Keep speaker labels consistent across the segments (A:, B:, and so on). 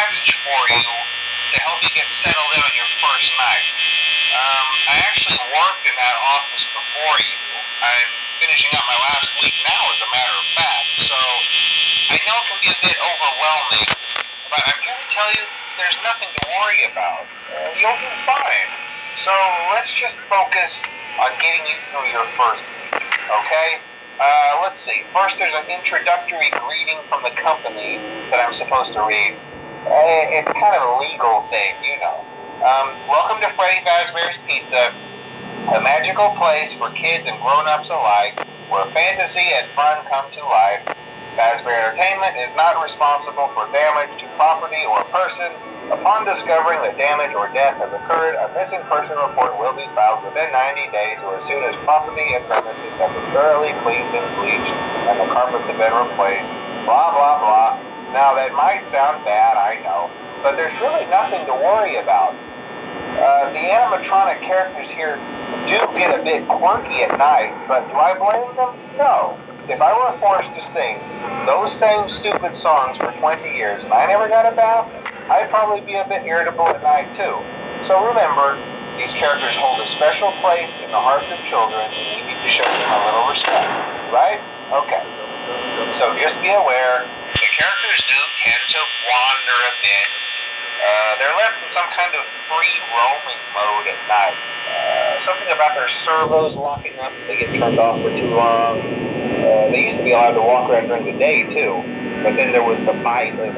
A: message for you to help you get settled in on your first night. I actually worked in that office before you. I'm finishing up my last week now, as a matter of fact, so I know it can be a bit overwhelming, but I'm here to tell you there's nothing to worry about. You'll do fine. So let's just focus on getting you through your first week, okay? Let's see. First, there's an introductory greeting from the company that I'm supposed to read. It's kind of a legal thing, you know. Welcome to Freddy Fazbear's Pizza, a magical place for kids and grown-ups alike, where fantasy and fun come to life. Fazbear Entertainment is not responsible for damage to property or person. Upon discovering that damage or death has occurred, a missing person report will be filed within 90 days or as soon as property and premises have been thoroughly cleaned and bleached and the carpets have been replaced. Blah, blah, blah. Now, that might sound bad, I know, but there's really nothing to worry about. The animatronic characters here do get a bit quirky at night, but do I blame them? No. If I were forced to sing those same stupid songs for 20 years and I never got a bath, I'd probably be a bit irritable at night too. So remember, these characters hold a special place in the hearts of children and we need to show them a little respect, right? Okay. So just be aware, the characters do tend to wander a bit. They're left in some kind of free roaming mode at night. Something about their servos locking up if they get turned off for too long. They used to be allowed to walk around during the day too, but then there was the bite of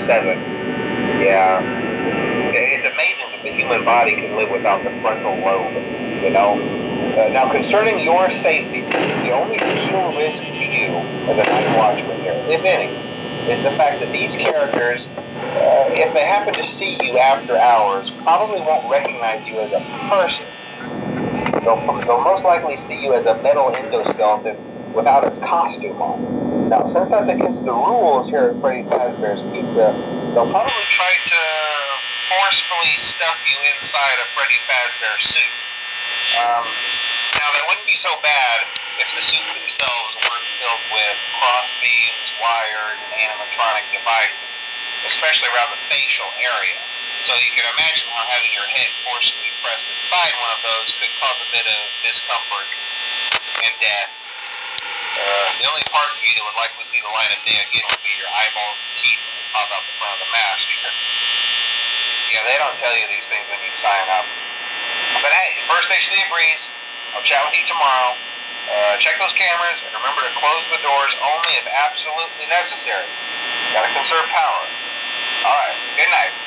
A: 87. Yeah. It's amazing that the human body can live without the frontal lobe, you know? Now, concerning your safety, the only real risk to you as a night watchman here, if any, is the fact that these characters, if they happen to see you after hours, probably won't recognize you as a person. They'll most likely see you as a metal endoskeleton without its costume on. Now, since that's against the rules here at Freddy Fazbear's Pizza, they'll probably try to forcefully stuff you inside a Freddy Fazbear suit. Now, that wouldn't be so bad if the suits themselves weren't filled with crossbeams, wires, and animatronic devices, especially around the facial area. So you can imagine how having your head forcibly pressed inside one of those could cause a bit of discomfort and death. The only parts of you that would likely see the light of day again would be your eyeballs and teeth when they pop out the front of the mask. Yeah, they don't tell you these things when you sign up. But hey, first station of the breeze. I'll chat with you tomorrow. Check those cameras and remember to close the doors only if absolutely necessary. Gotta conserve power. Alright, good night.